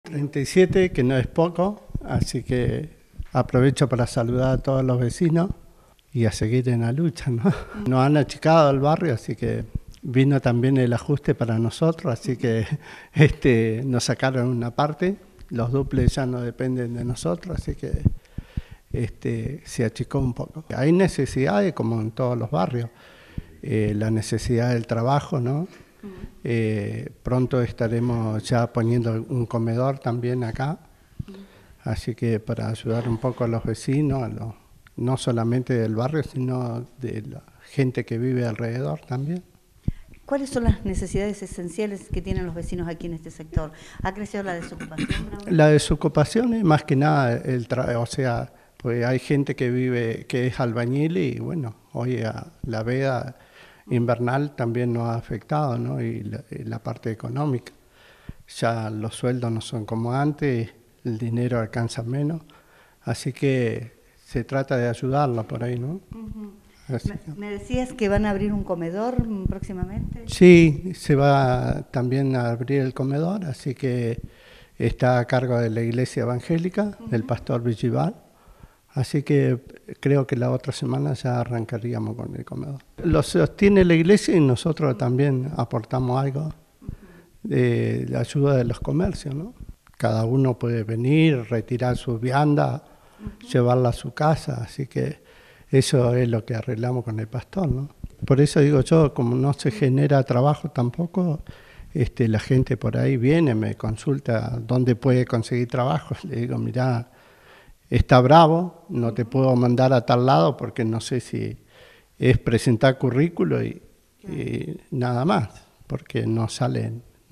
37, que no es poco, así que aprovecho para saludar a todos los vecinos y a seguir en la lucha, ¿no? Nos han achicado el barrio, así que vino también el ajuste para nosotros, así que nos sacaron una parte, los duples ya no dependen de nosotros, así que se achicó un poco. Hay necesidades como en todos los barrios, la necesidad del trabajo, ¿no? Pronto estaremos ya poniendo un comedor también acá, así que para ayudar un poco a los vecinos, no solamente del barrio, sino de la gente que vive alrededor también. ¿Cuáles son las necesidades esenciales que tienen los vecinos aquí en este sector? ¿Ha crecido la desocupación? La desocupación es más que nada, pues hay gente que es albañil y bueno, hoy la veda invernal también nos ha afectado, ¿no? Y la parte económica. Ya los sueldos no son como antes, el dinero alcanza menos, así que se trata de ayudarla por ahí, ¿no? ¿Me decías que van a abrir un comedor próximamente? Sí, se va también a abrir el comedor, así que está a cargo de la Iglesia Evangélica, del pastor Villival. Así que creo que la otra semana ya arrancaríamos con el comedor. Lo sostiene la iglesia y nosotros también aportamos algo de la ayuda de los comercios, ¿no? Cada uno puede venir, retirar su vianda, llevarla a su casa, así que eso es lo que arreglamos con el pastor, ¿no? Por eso digo yo, como no se genera trabajo tampoco, la gente por ahí viene, me consulta dónde puede conseguir trabajo. Le digo, mirá, está bravo, no te puedo mandar a tal lado porque no sé si es presentar currículo y nada más, porque no sale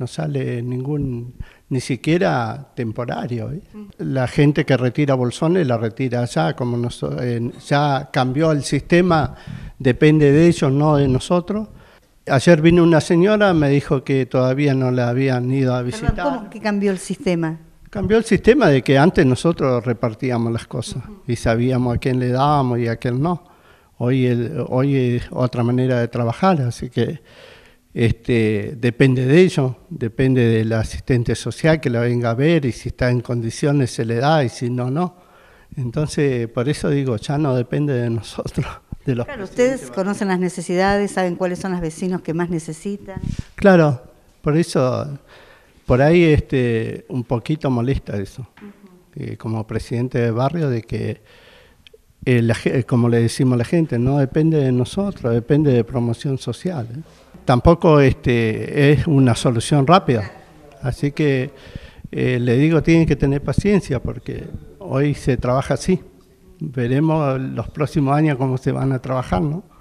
ni siquiera temporario, ¿eh? La gente que retira bolsones la retira allá, como ya cambió el sistema, depende de ellos, no de nosotros. Ayer vino una señora, me dijo que todavía no la habían ido a visitar. ¿Cómo que cambió el sistema? Cambió el sistema de que antes nosotros repartíamos las cosas y sabíamos a quién le dábamos y a quién no. Hoy es otra manera de trabajar, así que depende de ellos, depende del asistente social que la venga a ver y si está en condiciones se le da y si no, no. Entonces, por eso digo, ya no depende de nosotros. Claro, ustedes conocen las necesidades, saben cuáles son los vecinos que más necesitan. Claro, por eso... Por ahí un poquito molesta eso, como presidente de barrio, de que, como le decimos a la gente, no depende de nosotros, depende de promoción social, ¿eh? Tampoco es una solución rápida, así que le digo, tienen que tener paciencia porque hoy se trabaja así. Veremos los próximos años cómo se van a trabajar, ¿no?